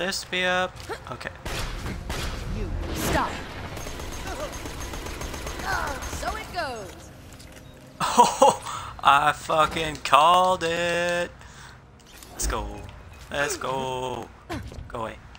this be up? Okay. You stop. So it goes. Oh, I fucking called it. Let's go. Let's go. Go away.